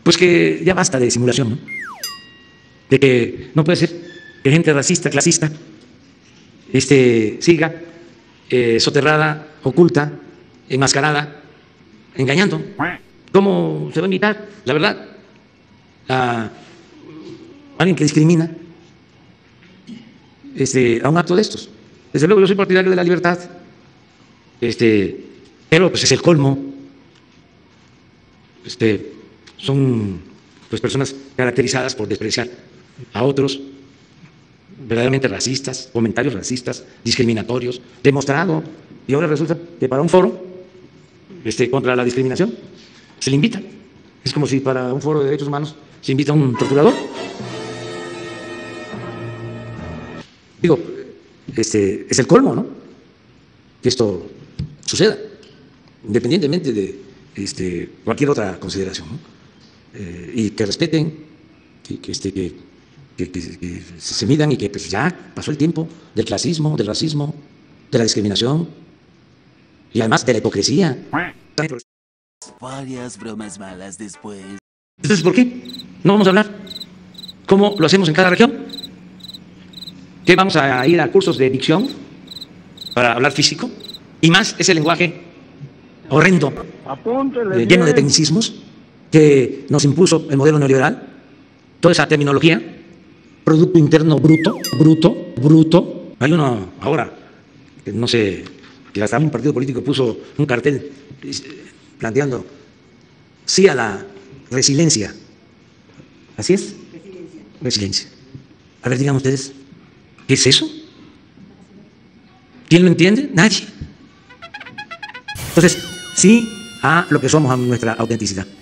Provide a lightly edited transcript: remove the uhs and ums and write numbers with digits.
Pues que ya basta de simulación, ¿no? De que no puede ser que gente racista, clasista, siga soterrada, oculta, enmascarada, engañando. ¿Cómo se va a invitar, la verdad, a alguien que discrimina a un acto de estos? Desde luego yo soy partidario de la libertad, pero pues es el colmo. Son pues personas caracterizadas por despreciar a otros, verdaderamente racistas, comentarios racistas, discriminatorios, demostrado. Y ahora resulta que para un foro contra la discriminación se le invita. Es como si para un foro de derechos humanos se invita a un torturador. Digo, es el colmo, ¿no? Que esto suceda, independientemente de cualquier otra consideración, ¿no? Y que respeten, que se midan y que pues ya pasó el tiempo del clasismo, del racismo, de la discriminación y además de la hipocresía. Varias bromas malas después. Entonces, ¿por qué no vamos a hablar cómo lo hacemos en cada región? ¿Qué vamos a ir a cursos de dicción para hablar físico? Y más ese lenguaje horrendo, lleno de tecnicismos que nos impuso el modelo neoliberal, toda esa terminología, Producto Interno bruto. Hay uno ahora, que no sé, que hasta un partido político puso un cartel planteando sí a la resiliencia. ¿Así es? Resiliencia. A ver, digan ustedes, ¿qué es eso? ¿Quién lo entiende? Nadie. Entonces, sí a lo que somos, a nuestra autenticidad.